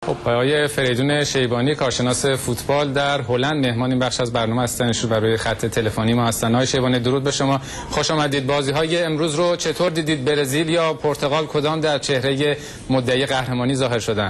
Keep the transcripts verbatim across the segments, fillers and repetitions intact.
خب آقای فریدون شیبانی کارشناس فوتبال در هلند مهمان این بخش از برنامه هستن، شو برای خط تلفنی ما هستن. آقای شیبانی درود به شما، خوش آمدید. بازی‌های امروز رو چطور دیدید؟ برزیل یا پرتغال کدام در چهره مدعی قهرمانی ظاهر شدن؟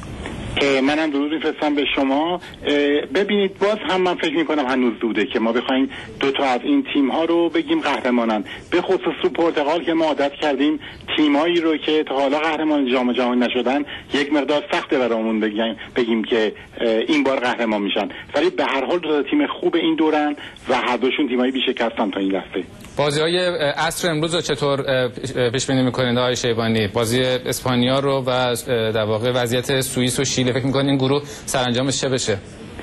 منم درود میفرستم به شما. ببینید باز هم من فکر میکنم هنوز زوده که ما بخوایم دو تا از این تیم ها رو بگیم قهرمانن، به خصوص تو پرتغال که ما عادت کردیم تیمایی رو که تا حالا قهرمان جام جهانی نشدن یک مقدار سخته برامون بگیم بگیم که این بار قهرمان میشن، ولی به هر حال دو تا تیم خوب این دورن و هر دوشون تیمایی بی‌شکستن تا این لحظه. بازی‌های عصر امروز رو چطور پیش بینی می‌کنید آقای شیبانی؟ بازی اسپانیا رو و در واقع وضعیت سوئیس و شیلی، فکر می‌کنید این گروه سرانجامش چه بشه؟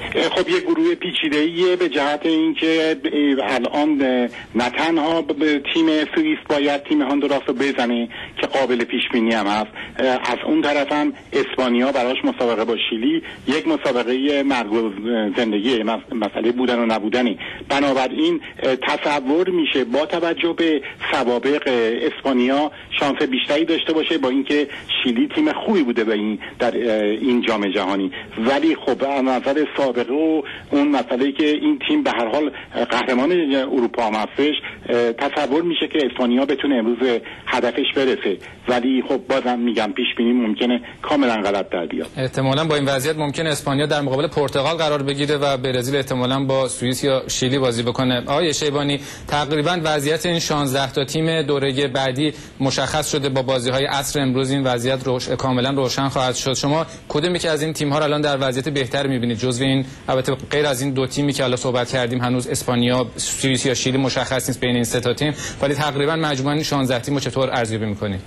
خب یه گروه پیچیده‌ایه به جهت اینکه الان نه تنها تیم سوئیس باید تیم هندوراس رو بزنه که قابل پیش بینی هم هست، از اون طرف هم اسپانیا براش مسابقه با شیلی یک مسابقه مرگ و زندگی، مسئله بودن و نبودنی. بنابراین تصور میشه با توجه به سوابق اسپانیا شانس بیشتری داشته باشه، با اینکه شیلی تیم خوبی بوده به این در این جام جهانی، ولی خب از نظر سابقه و اون مسئله که این تیم به هر حال قهرمان اروپا هم هستش، تصور میشه که اسپانیا بتونه امروز هدفش برسه، ولی خب بازم میگم پیش بینی ممکنه کاملا غلط در بیاد. احتمالاً با این وضعیت ممکنه اسپانیا در مقابل پرتغال قرار بگیره و برزیل احتمالاً با سوئیس یا شیلی بازی بکنه. آقای شیبانی تقریبا وضعیت این شانزده تا تیم دوره بعدی مشخص شده، با بازی‌های عصر امروز این وضعیت روش کاملا روشن خواهد شد. شما کدومی که از این تیم‌ها رو الان در وضعیت بهتر می‌بینید جزو این، البته غیر از این دو تیمی که الان صحبت کردیم هنوز اسپانیا، سوئیس یا شیلی مشخص نیست بین این سه تا تیم، ولی تقریبا مجموعاً شانزده تیم رو چطور ارزیابی می‌کنید؟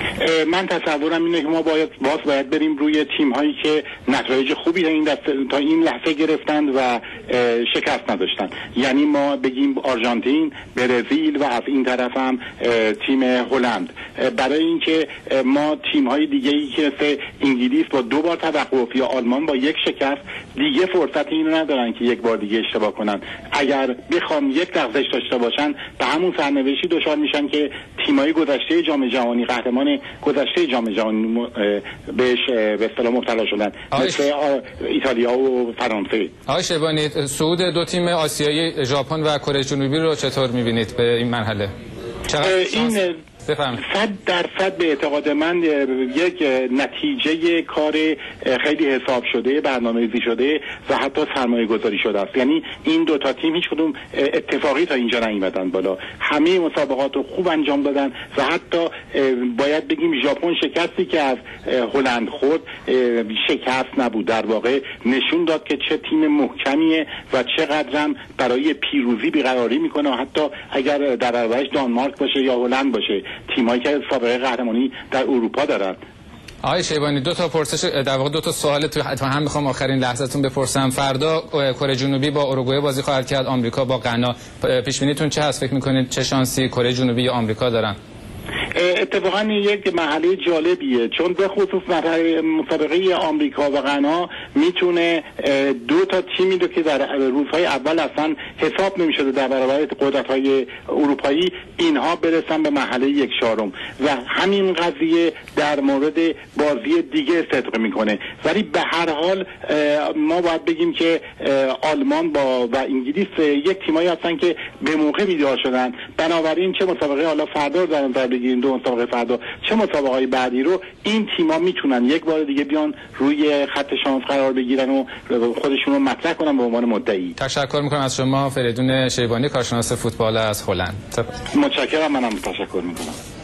من تصورم اینه که ما باید باز باید بریم روی تیم هایی که نتایج خوبی تا این, تا این لحظه گرفتند و شکست نداشتن، یعنی ما بگیم آرژانتین، برزیل و از این طرف هم تیم هلند، برای اینکه ما تیم های دیگه ای که مثل انگلیس با دو بار توقف یا آلمان با یک شکست دیگه فرصت اینو ندارن که یک بار دیگه اشتباه کنن. اگر بخوام یک لغزش داشته باشن به همون سرنوشتی دچار میشن که تیمای گذشته جام جهانی، قهرمان گذشته جام جهانی بهش به اصطلاح مبتلا شدن، مثل ایتالیا و فرانسه. آقای شیبانی صعود دو تیم آسیایی ژاپن و کره جنوبی رو چطور می‌بینید به این مرحله؟ این صد درصد به اعتقاد من یک نتیجه کار خیلی حساب شده، برنامه‌ریزی شده و حتی سرمایه گذاری شده است. یعنی این دو تا تیم هیچ کدوم اتفاقی تا اینجا نیومدن بالا، همه مسابقات رو خوب انجام دادن و حتی باید بگیم ژاپن شکستی که از هلند خورد شکست نبود، در واقع نشون داد که چه تیم محکمیه و چقدر هم برای پیروزی بیقراری میکنه، و حتی اگر در برابرش دانمارک باشه یا هلند باشه، تیمایی که سابقه قهرمانی در اروپا دارن. آقای شیبانی دو تا پرسش، در واقع دو تا سوال تو هم میخوام آخرین لحظه‌تون بپرسم. فردا کره جنوبی با اوروگوئه بازی خواهد کرد، آمریکا با غنا. پیش بینیتون چه هست؟ فکر میکنید چه شانسی کره جنوبی یا آمریکا دارن؟ اتفاقا یک مرحله جالبیه، چون به خصوص مسابقه آمریکا و غنا میتونه دو تا تیمی رو که در روزهای اول اصلا حساب نمیشده در برابر قدرت‌های اروپایی، اینها برسن به مرحله یک چهارم و همین قضیه در مورد بازی دیگه صدق میکنه. ولی به هر حال ما باید بگیم که آلمان با و انگلیس یک تیمایی هستن که به موقع بیدار شدن، بنابراین چه مسابقه حالا فردا در نظر بگیریم، دو مسابقه فردا، چه مسابقه های بعدی رو این تیم‌ها میتونن یک بار دیگه بیان روی خط شانس قرار بگیرن و خودشون رو مطرح کنن به عنوان مدعی. تشکر میکنم از شما فریدون شیبانی کارشناس فوتبال از هلند. متشکرم، منم تشکر میکنم.